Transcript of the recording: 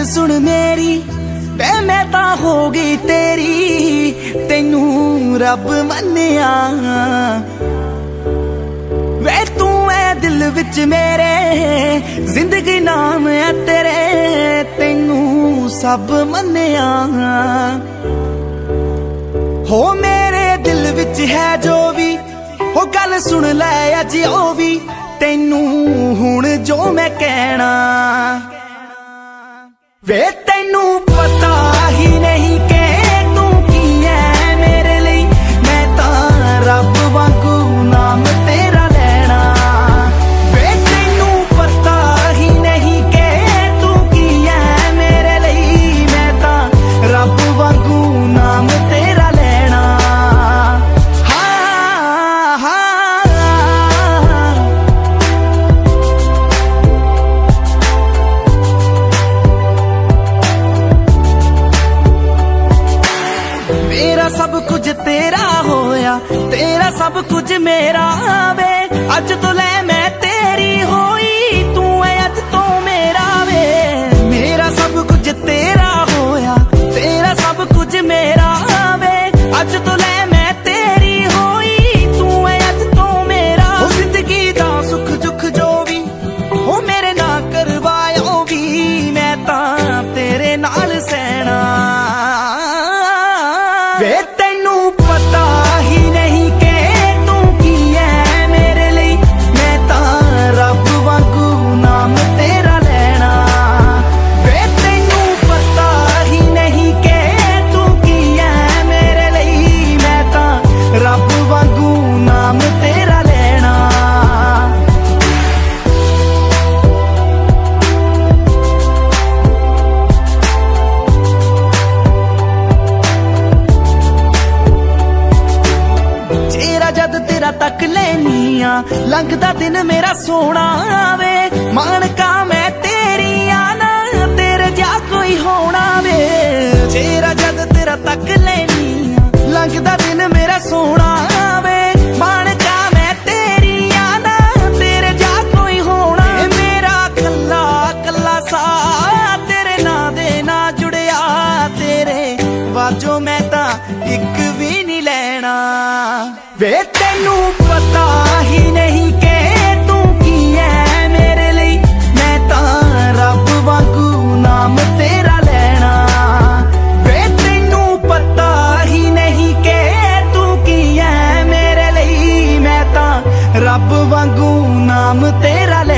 गल सुन मेरी वे मैं ता हो गई तेरी, तेनू रब मन्निया वे तू है दिल विच मेरे, जिंदगी नाम है तेरे, तेनू सब मन्निया। हो मेरे दिल विच है जो भी, हो गल सुन लै अज ओ भी, तेनू हुण जो मैं कहना वे तेनू पता ही नहीं कि तू की है मेरे लिए, मैं तां रब वांगू नाम तेरा लेना। वे तेनू पता ही नहीं कि तू की है मेरे लिए, मैं तां रब वांगू नाम तेरा लेना। हाँ हाँ मेरा सब कुछ तेरा होया, तेरा सब कुछ मेरा वे, अज तो ले मैं तेरी होई, तू है अज तो मेरा वे। मेरा सब कुछ तेरा होया, तेरा सब कुछ मेरा वे, अज तो ले मैं तेरी होई, तू है अज तो मेरा। हो जिंदगी दा सुख दुख जो भी, हो मेरे ना करवायो भी, मैं तां तेरे नाल सहना। वे तेनू पता ही नहीं कि तू की है मेरे लिए, मैं तां रब वांगू नाम तेरा लेना। वे तेनू पता ही नहीं कि तू की है मेरे लिए, मैं तां रब वांगू नाम तेरा लेना। जद तेरा तक लेनिया लंघदा दिन मेरा सोना वे, मानका मैं तेरी आना तेरे जा कोई होना वे। चेहरा जद तेरा तक लेनिया लंघदा दिन मेरा सोना वे, मानका मैं तेरी आना तेरे जा कोई होना। मेरा कल्ला कल्ला सा तेरे ना दे ना जुड़िया, तेरे वाजो मैं तां इक भी नहीं लेना। वे तेनू पता ही नहीं कि तू की है मेरे लिए, मैं तां रब वांगू नाम तेरा लेना। वे तेनू पता ही नहीं कि तू की है मेरे लिए, मैं तां रब वांगू नाम तेरा लेना।